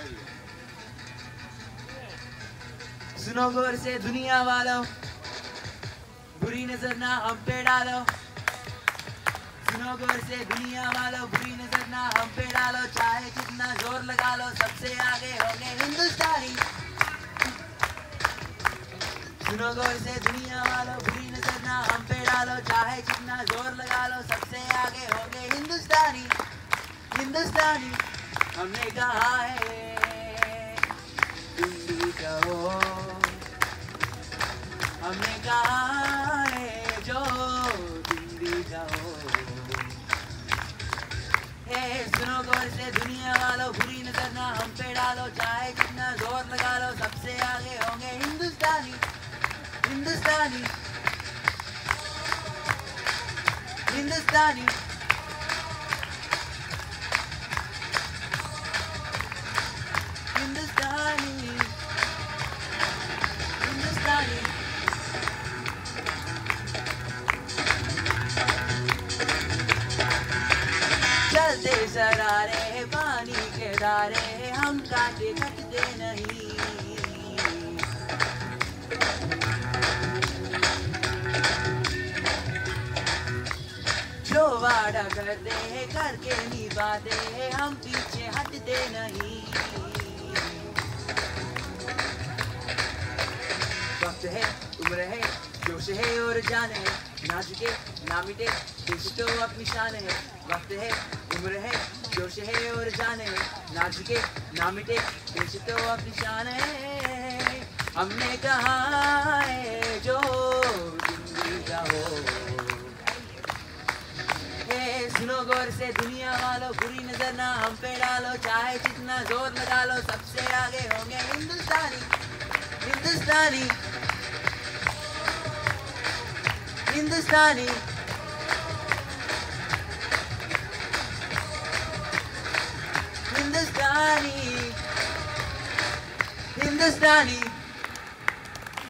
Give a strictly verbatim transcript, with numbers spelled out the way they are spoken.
सुनो गौर से दुनिया वालों, बुरी नजर ना हम पे डालो। सुनो गौर से दुनिया वालों, बुरी नजर ना हम पे डालो। चाहे जितना जोर लगा लो, सबसे आगे होंगे हिंदुस्तानी। सुनो गौर से दुनिया वालों, बुरी नजर ना हम पे डालो। चाहे जितना जोर लगा लो, सबसे आगे होंगे हिंदुस्तानी। हिंदुस्तानी हमने कहा है, तुम भी कहो। हमने कहा है जो तुम भी कहो। हे सुनो गौर से दुनिया वालों, बुरी नजर ना हम पे डालो। चाहे जितना जोर लगा लो, सबसे आगे होंगे हिंदुस्तानी। हिंदुस्तानी हिंदुस्तानी हिंदुस्तानी हिंदुस्तानी। चलते सरारे पानी के धारे, हम काटे कटते नहीं। जो वादा करते हैं करके निभाते हैं, हम पीछे हटते नहीं। वक्त है, उम्र है, जोश है और जान है। ना झुके ना मिटे, देश तो अपनी शान है। वक्त है, उम्र है, जोश है और जान है। ना झुके ना मिटे, देश तो अपनी शान है। हमने कहा है जो तुम भी कहो। सुनो गौर से दुनिया वालों, बुरी नजर ना हम पे डालो। चाहे जितना जोर लगा लो, सबसे आगे होंगे हिंदुस्तानी। हिंदुस्तानी हिंदुस्तानी हिंदुस्तानी हिंदुस्तानी।